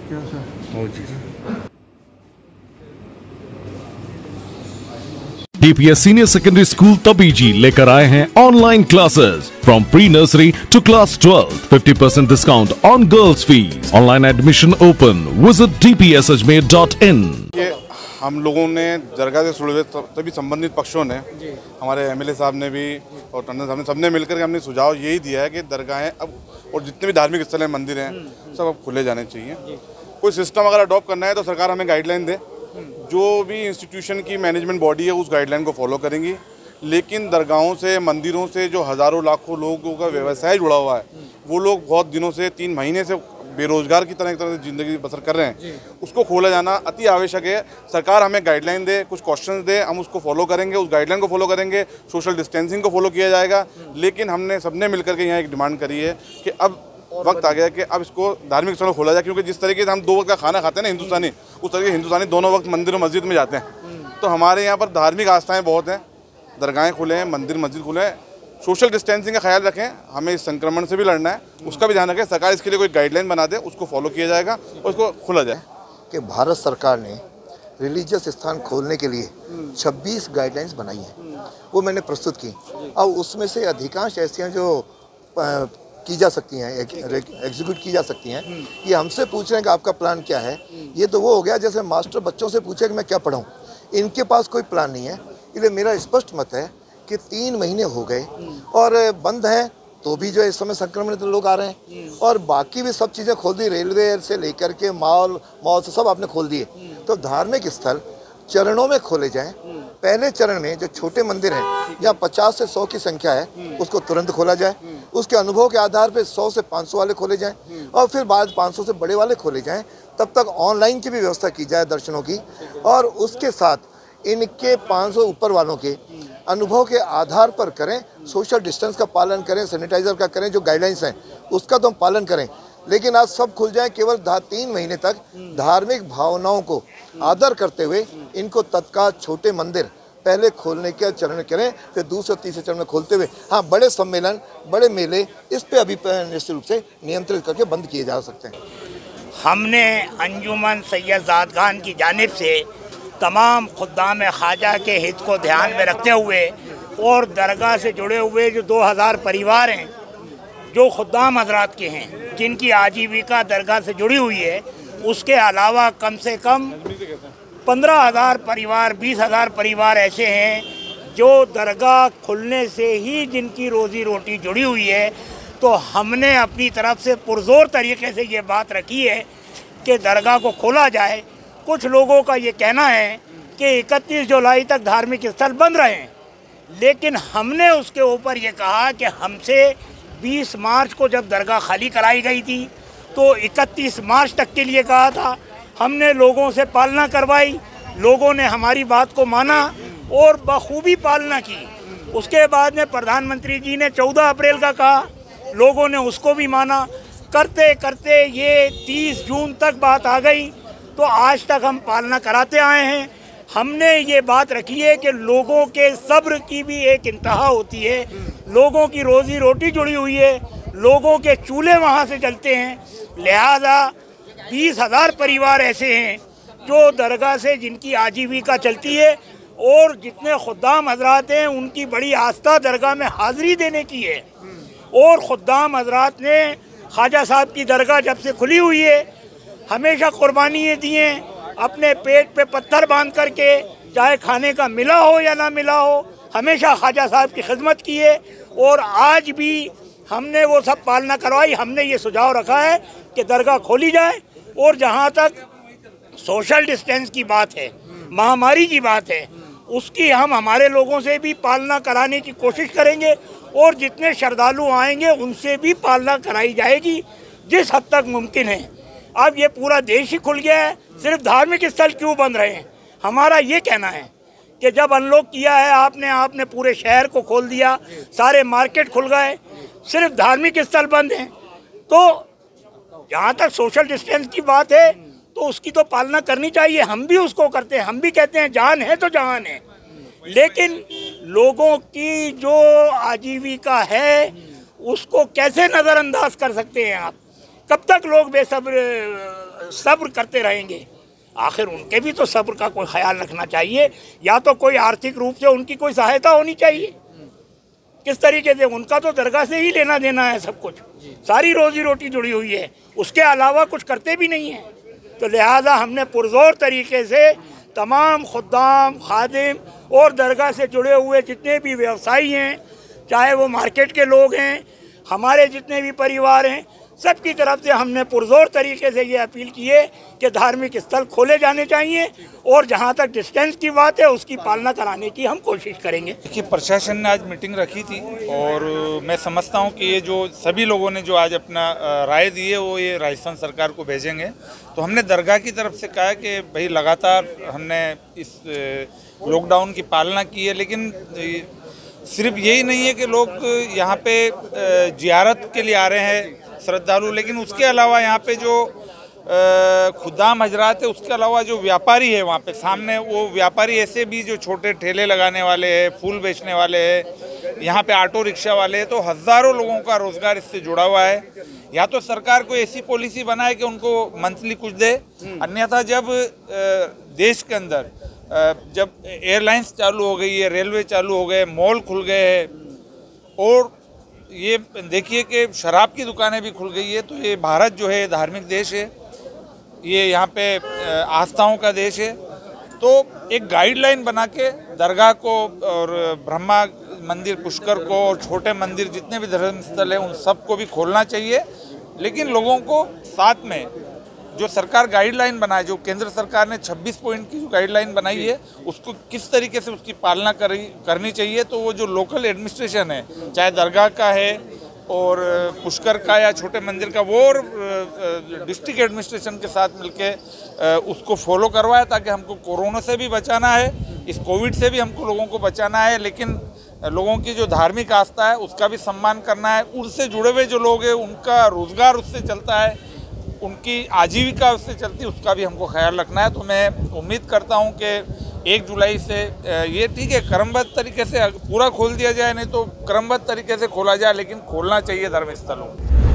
क्या सर? ओ जी sir. DPS senior secondary school Tabiji लेकर आए हैं online classes from pre nursery to class 12, 50% discount on girls fees. Online admission open. Visit dpsajmer.in। ये हम लोगों ने दरगाह से जुड़े हुए सभी संबंधित पक्षों ने, हमारे MLA साहब ने भी और टंडन साहब ने, सबने मिलकर के हमने सुझाव यही दिया है कि दरगाहें अब और जितने भी धार्मिक स्थल हैं, मंदिर हैं, सब अब खुले जाने चाहिए। कोई सिस्टम अगर अडॉप्ट करना है तो सरकार हमें गाइडलाइन दे, जो भी इंस्टीट्यूशन की मैनेजमेंट बॉडी है उस गाइडलाइन को फॉलो करेंगी। लेकिन दरगाहों से, मंदिरों से जो हज़ारों लाखों लोगों का व्यवसाय जुड़ा हुआ है, वो लोग बहुत दिनों से, 3 महीने से बेरोजगार की तरह एक तरह से ज़िंदगी बसर कर रहे हैं, उसको खोला जाना अति आवश्यक है। सरकार हमें गाइडलाइन दे, कुछ क्वेश्चंस दे, हम उसको फॉलो करेंगे, उस गाइडलाइन को फॉलो करेंगे, सोशल डिस्टेंसिंग को फॉलो किया जाएगा। लेकिन हमने सबने मिलकर के यहाँ एक डिमांड करी है कि अब वक्त आ गया कि अब इसको धार्मिक स्थलों खोला जाए, क्योंकि जिस तरीके से हम 2 वक्त का खाना खाते हैं ना हिंदुस्तानी, उस तरीके हिंदुस्तानी दोनों वक्त मंदिर और मस्जिद में जाते हैं। तो हमारे यहाँ पर धार्मिक आस्थाएँ बहुत हैं, दरगाहें खुले हैं, मंदिर मस्जिद खुले हैं। सोशल डिस्टेंसिंग का ख्याल रखें, हमें इस संक्रमण से भी लड़ना है, उसका भी ध्यान रखें। सरकार इसके लिए कोई गाइडलाइन बना दे, उसको फॉलो किया जाएगा और उसको खोला जाए। कि भारत सरकार ने रिलीजियस स्थान खोलने के लिए 26 गाइडलाइंस बनाई हैं, वो मैंने प्रस्तुत की। अब उसमें से अधिकांश ऐसी हैं जो की जा सकती हैं, एग्जीक्यूट की जा सकती हैं। ये हमसे पूछ रहे हैं कि आपका प्लान क्या है। ये तो वो हो गया जैसे मास्टर बच्चों से पूछे कि मैं क्या पढ़ाऊँ। इनके पास कोई प्लान नहीं है। इसलिए मेरा स्पष्ट मत है कि 3 महीने हो गए और बंद हैं, तो भी जो इस समय संक्रमित लोग आ रहे हैं, और बाकी भी सब चीज़ें खोल दी, रेलवे से लेकर के मॉल से सब आपने खोल दिए। तो धार्मिक स्थल चरणों में खोले जाएं। पहले चरण में जो छोटे मंदिर हैं, जहाँ 50 से 100 की संख्या है, उसको तुरंत खोला जाए। उसके अनुभव के आधार पर 100 से 500 वाले खोले जाएं, और फिर बाद 500 से बड़े वाले खोले जाएं। तब तक ऑनलाइन की भी व्यवस्था की जाए दर्शनों की, और उसके साथ इनके 500 ऊपर वालों के अनुभव के आधार पर करें, सोशल डिस्टेंस का पालन करें, सैनिटाइजर का करें, जो गाइडलाइंस हैं उसका तो हम पालन करें। लेकिन आज सब खुल जाए, केवल 3 महीने तक धार्मिक भावनाओं को आदर करते हुए इनको तत्काल छोटे मंदिर पहले खोलने के चरण करें, फिर दूसरे तीसरे चरण में खोलते हुए हाँ बड़े सम्मेलन, बड़े मेले, इस पे अभी निश्चित रूप से नियंत्रित करके बंद किए जा सकते हैं। हमने अंजुमन सैयद ज़ाद खान की जानिब से तमाम खुद्दाम ख्वाजा के हित को ध्यान में रखते हुए और दरगाह से जुड़े हुए जो 2000 परिवार हैं, जो खुद्दाम हजरात के हैं, जिनकी आजीविका दरगाह से जुड़ी हुई है, उसके अलावा कम से कम 15,000 परिवार, 20,000 परिवार ऐसे हैं जो दरगाह खुलने से ही जिनकी रोज़ी रोटी जुड़ी हुई है। तो हमने अपनी तरफ से पुरजोर तरीके से ये बात रखी है कि दरगाह को खोला जाए। कुछ लोगों का ये कहना है कि 31 जुलाई तक धार्मिक स्थल बंद रहे हैं, लेकिन हमने उसके ऊपर ये कहा कि हमसे 20 मार्च को जब दरगाह खाली कराई गई थी तो 31 मार्च तक के लिए कहा था। हमने लोगों से पालना करवाई, लोगों ने हमारी बात को माना और बखूबी पालना की। उसके बाद में प्रधानमंत्री जी ने 14 अप्रैल का कहा, लोगों ने उसको भी माना। करते करते ये 30 जून तक बात आ गई, तो आज तक हम पालना कराते आए हैं। हमने ये बात रखी है कि लोगों के सब्र की भी एक इंतहा होती है, लोगों की रोज़ी रोटी जुड़ी हुई है, लोगों के चूल्हे वहाँ से जलते हैं। लिहाजा 20,000 परिवार ऐसे हैं जो दरगाह से जिनकी आजीविका चलती है, और जितने खुद्दाम हजरात हैं उनकी बड़ी आस्था दरगाह में हाज़िरी देने की है। और खुद्दाम हजरात ने ख्वाजा साहब की दरगाह जब से खुली हुई है हमेशा कुर्बानियाँ दी हैं, अपने पेट पे पत्थर बांध करके, चाहे खाने का मिला हो या ना मिला हो, हमेशा ख्वाजा साहब की खिदमत की है। और आज भी हमने वो सब पालना करवाई। हमने ये सुझाव रखा है कि दरगाह खोली जाए, और जहाँ तक सोशल डिस्टेंस की बात है, महामारी की बात है, उसकी हम हमारे लोगों से भी पालना कराने की कोशिश करेंगे, और जितने श्रद्धालु आएंगे उनसे भी पालना कराई जाएगी जिस हद तक मुमकिन है। अब ये पूरा देश ही खुल गया है, सिर्फ धार्मिक स्थल क्यों बंद रहे हैं? हमारा ये कहना है कि जब अनलॉक किया है आपने पूरे शहर को खोल दिया, सारे मार्केट खुल गए, सिर्फ धार्मिक स्थल बंद हैं। तो जहाँ तक सोशल डिस्टेंस की बात है तो उसकी तो पालना करनी चाहिए, हम भी उसको करते हैं। हम भी कहते हैं जान है तो जहान है, लेकिन लोगों की जो आजीविका है उसको कैसे नज़रअंदाज कर सकते हैं आप? कब तक लोग बेसब्र सब्र करते रहेंगे। आखिर उनके भी तो सब्र का कोई ख्याल रखना चाहिए, या तो कोई आर्थिक रूप से उनकी कोई सहायता होनी चाहिए। किस तरीके से, उनका तो दरगाह से ही लेना देना है सब कुछ, सारी रोजी रोटी जुड़ी हुई है, उसके अलावा कुछ करते भी नहीं हैं। तो लिहाजा हमने पुरजोर तरीके से तमाम खुद्दाम, खादिम और दरगाह से जुड़े हुए जितने भी व्यवसायी हैं, चाहे वो मार्केट के लोग हैं, हमारे जितने भी परिवार हैं, सब की तरफ से हमने पुरजोर तरीके से ये अपील की है कि धार्मिक स्थल खोले जाने चाहिए और जहाँ तक डिस्टेंस की बात है उसकी पालना कराने की हम कोशिश करेंगे। देखिए, प्रशासन ने आज मीटिंग रखी थी और मैं समझता हूँ कि ये जो सभी लोगों ने जो आज अपना राय दी है वो ये राजस्थान सरकार को भेजेंगे। तो हमने दरगाह की तरफ से कहा कि भाई लगातार हमने इस लॉकडाउन की पालना की है, लेकिन सिर्फ यही नहीं है कि लोग यहाँ पे ज़ियारत के लिए आ रहे हैं श्रद्धालु, लेकिन उसके अलावा यहाँ पे जो खुदाम हजरात है, उसके अलावा जो व्यापारी है वहाँ पे सामने, वो व्यापारी ऐसे भी जो छोटे ठेले लगाने वाले हैं, फूल बेचने वाले हैं, यहाँ पे ऑटो रिक्शा वाले हैं, तो हज़ारों लोगों का रोज़गार इससे जुड़ा हुआ है। या तो सरकार कोई ऐसी पॉलिसी बनाए कि उनको मंथली कुछ दे, अन्यथा जब देश के अंदर जब एयरलाइंस चालू हो गई है, रेलवे चालू हो गए, मॉल खुल गए हैं और ये देखिए कि शराब की दुकानें भी खुल गई है, तो ये भारत जो है धार्मिक देश है, ये यहाँ पे आस्थाओं का देश है। तो एक गाइडलाइन बना के दरगाह को और ब्रह्मा मंदिर, पुष्कर को और छोटे मंदिर जितने भी धर्म स्थल हैं उन सबको भी खोलना चाहिए, लेकिन लोगों को साथ में जो सरकार गाइडलाइन बनाए, जो केंद्र सरकार ने 26 पॉइंट की जो गाइडलाइन बनाई है, उसको किस तरीके से उसकी पालना करनी चाहिए। तो वो जो लोकल एडमिनिस्ट्रेशन है, चाहे दरगाह का है और पुष्कर का या छोटे मंदिर का, वो और डिस्ट्रिक्ट एडमिनिस्ट्रेशन के साथ मिलके उसको फॉलो करवाए, ताकि हमको कोरोना से भी बचाना है, इस कोविड से भी हमको लोगों को बचाना है, लेकिन लोगों की जो धार्मिक आस्था है उसका भी सम्मान करना है। उससे जुड़े हुए जो लोग हैं उनका रोज़गार उससे चलता है, उनकी आजीविका उससे चलती है, उसका भी हमको ख्याल रखना है। तो मैं उम्मीद करता हूं कि 1 जुलाई से ये ठीक है क्रमबद्ध तरीके से पूरा खोल दिया जाए, नहीं तो क्रमबद्ध तरीके से खोला जाए, लेकिन खोलना चाहिए धर्म स्थलों।